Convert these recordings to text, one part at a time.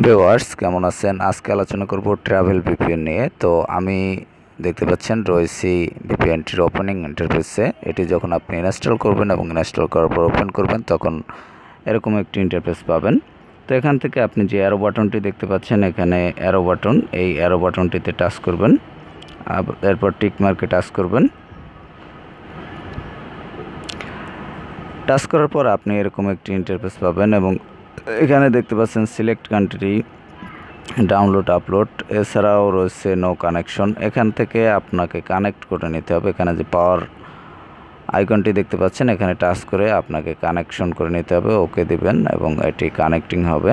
Viewers কেমন আছেন? আজকে আলোচনা করব ট্রাভেল ভিপিএন নিয়ে। তো আমি দেখতে পাচ্ছেন রয়েছি ভিপিএনটির ওপেনিং ইন্টারফেসে। এটি যখন আপনি ইনস্টল করবেন এবং ইনস্টল করার পর ওপেন করবেন তখন এরকম একটি ইন্টারফেস পাবেন। তো এখান থেকে আপনি যে অ্যারো বাটনটি দেখতে পাচ্ছেন, এখানে অ্যারো বাটন, এই অ্যারো বাটনটিতে টাচ করবেন, এরপর টিক মার্কে টাচ করবেন। টাচ করার পর আপনি এরকম একটি ইন্টারফেস পাবেন এবং এখানে দেখতে পাচ্ছেন সিলেক্ট কান্ট্রি, ডাউনলোড, আপলোড, এছাড়াও রয়েছে নো কানেকশন। এখান থেকে আপনাকে কানেক্ট করে নিতে হবে। এখানে যে পাওয়ার আইকনটি দেখতে পাচ্ছেন, এখানে টাচ করে আপনাকে কানেকশন করে নিতে হবে, ওকে দিবেন এবং এটি কানেক্টিং হবে।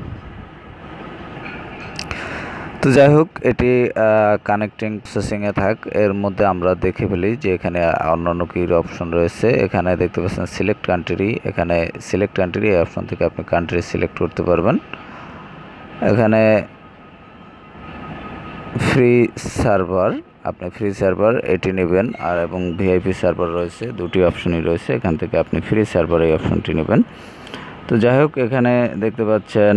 তো যাই হোক, এটি কানেক্টিং প্রসেসিংয়ে থাক। এর মধ্যে আমরা দেখে ফেলি যে এখানে অন্যান্য কী অপশন রয়েছে। এখানে দেখতে পাচ্ছেন সিলেক্ট কান্ট্রি, এখানে সিলেক্ট কান্ট্রি এই অপশন থেকে আপনি কান্ট্রি সিলেক্ট করতে পারবেন। এখানে ফ্রি সার্ভার, আপনি ফ্রি সার্ভার এটি নেবেন, আর এবং ভিআইপি সার্ভার রয়েছে, দুটি অপশনই রয়েছে। এখান থেকে আপনি ফ্রি সার্ভার এই অপশনটি নেবেন। তো যাই হোক, এখানে দেখতে পাচ্ছেন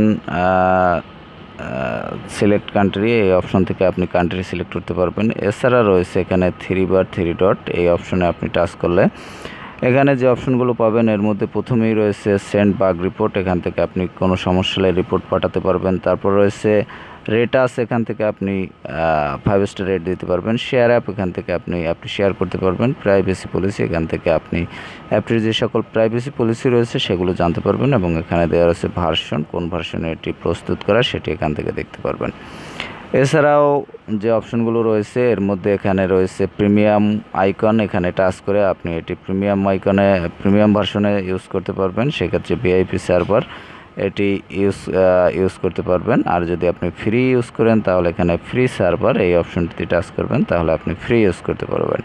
সিলেক্ট কান্ট্রি, এই অপশন থেকে আপনি কান্ট্রি সিলেক্ট করতে পারবেন। এছাড়া রয়েছে এখানে 3 ডট, এই অপশনে আপনি টাচ করলে এখানে যে অপশনগুলো পাবেন এর মধ্যে প্রথমেই রয়েছে সেন্ড বাগ রিপোর্ট, এখান থেকে আপনি কোনো সমস্যা হলে রিপোর্ট পাঠাতে পারবেন। তারপর রয়েছে রেটাস, এখান থেকে আপনি 5 স্টার রেট দিতে পারবেন। শেয়ার অ্যাপ, এখান থেকে আপনি শেয়ার করতে পারবেন। প্রাইভেসি পলিসি, এখান থেকে আপনি অ্যাপটির যে সকল প্রাইভেসি পলিসি রয়েছে সেগুলো জানতে পারবেন এবং এখানে দেওয়া রয়েছে ভার্সন, কোন ভার্সনে এটি প্রস্তুত করা সেটি এখান থেকে দেখতে পারবেন। এছাড়াও যে অপশনগুলো রয়েছে এর মধ্যে এখানে রয়েছে প্রিমিয়াম আইকন, এখানে টাচ করে আপনি এটি প্রিমিয়াম আইকনে প্রিমিয়াম ভার্সনে ইউজ করতে পারবেন। সেক্ষেত্রে ভিআইপি সার্ভার এটি ইউজ করতে পারবেন। আর যদি আপনি ফ্রি ইউজ করেন তাহলে এখানে ফ্রি সার্ভার এই অপশনটিতে টাচ করবেন, তাহলে আপনি ফ্রি ইউজ করতে পারবেন।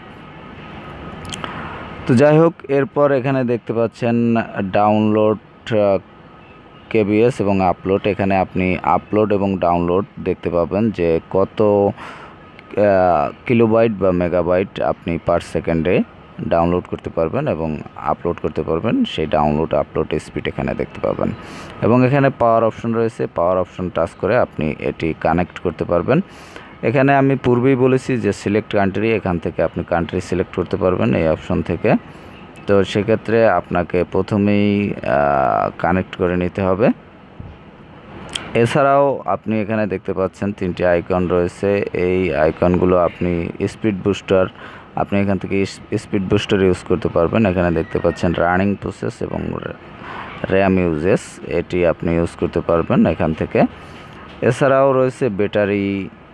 তো যাই হোক, এরপর এখানে দেখতে পাচ্ছেন ডাউনলোড কেবিএস এবং আপলোড, এখানে আপনি আপলোড এবং ডাউনলোড দেখতে পাবেন যে কত কিলোবাইট বা মেগাবাইট আপনি পার সেকেন্ডে ডাউনলোড করতে পারবেন এবং আপলোড করতে পারবেন। সেই ডাউনলোড আপলোড স্পিড এখানে দেখতে পাবেন এবং এখানে পাওয়ার অপশন রয়েছে, পাওয়ার অপশন টাচ করে আপনি এটি কানেক্ট করতে পারবেন। এখানে আমি পূর্বেই বলেছি যে সিলেক্ট কান্ট্রি, এখান থেকে আপনি কান্ট্রি সিলেক্ট করতে পারবেন এই অপশন থেকে। তো সেক্ষেত্রে আপনাকে প্রথমেই কানেক্ট করে নিতে হবে। এছাড়াও আপনি এখানে দেখতে পাচ্ছেন 3টি আইকন রয়েছে, এই আইকনগুলো আপনি স্পিড বুস্টার, আপনি এখান থেকে স্পিড বুস্টার ইউজ করতে পারবেন। এখানে দেখতে পাচ্ছেন রানিং প্রসেস এবং র্যাম ইউজেস, এটি আপনি ইউজ করতে পারবেন এখান থেকে। এছাড়াও রয়েছে ব্যাটারি,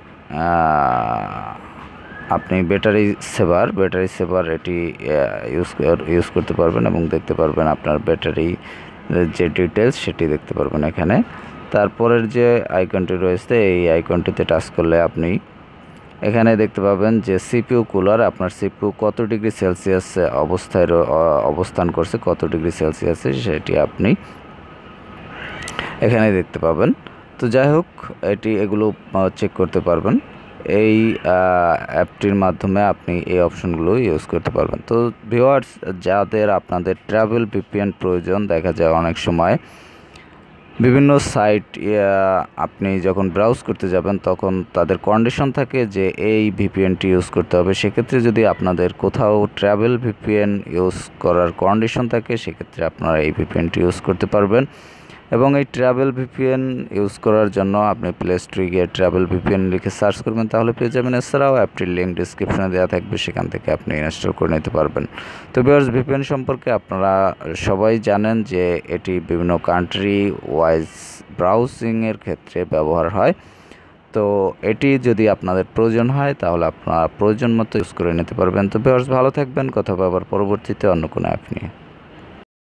আপনি ব্যাটারি সেভার এটি ইউজ করতে পারবেন এবং দেখতে পারবেন আপনার ব্যাটারি যে ডিটেলস সেটি দেখতে পারবেন এখানে। তারপরের যে আইকনটি রয়েছে এই আইকনটিতে টাচ করলে আপনি এখানে দেখতে পাবেন যে সিপিইউ কুলার, আপনার সিপিইউ কত ডিগ্রি সেলসিয়াস অবস্থান করছে, কত ডিগ্রি সেলসিয়াসে সেটি আপনি এখানে দেখতে পাবেন। তো যাই হোক, এগুলো চেক করতে পারবেন এই অ্যাপটির মাধ্যমে, আপনি এই অপশনগুলো ইউজ করতে পারবেন। তো ভিউয়ার্স, যাদের আপনাদের ট্রাভেল ভিপিএন প্রয়োজন, দেখা যায় অনেক সময় বিভিন্ন সাইট আপনি যখন ব্রাউজ করতে যাবেন তখন তাদের কন্ডিশন থাকে যে এই ভিপিএনটি ইউজ করতে হবে। সেক্ষেত্রে যদি আপনাদের কোথাও ট্রাভেল ভিপিএন ইউজ করার কন্ডিশন থাকে সেক্ষেত্রে আপনারা এই ভিপিএনটি ইউজ করতে পারবেন। এবং এই ট্রাভেল ভিপিএন ইউজ করার জন্য আপনি প্লে স্টোরে গিয়ে ট্রাভেল ভিপিএন লিখে সার্চ করবেন, তাহলে পেয়ে যাবেন। এছাড়াও অ্যাপটির লিঙ্ক ডিসক্রিপশনে দেওয়া থাকবে, সেখান থেকে আপনি ইনস্টল করে নিতে পারবেন। তো ভিউয়ার্স, ভিপিএন সম্পর্কে আপনারা সবাই জানেন যে এটি বিভিন্ন কান্ট্রি ওয়াইজ ব্রাউজিংয়ের ক্ষেত্রে ব্যবহার হয়। তো এটি যদি আপনাদের প্রয়োজন হয় তাহলে আপনারা প্রয়োজন মতো ইউজ করে নিতে পারবেন। তো ভিউয়ার্স, ভালো থাকবেন, কথা হবে আবার পরবর্তীতে অন্য কোনো অ্যাপ নিয়ে।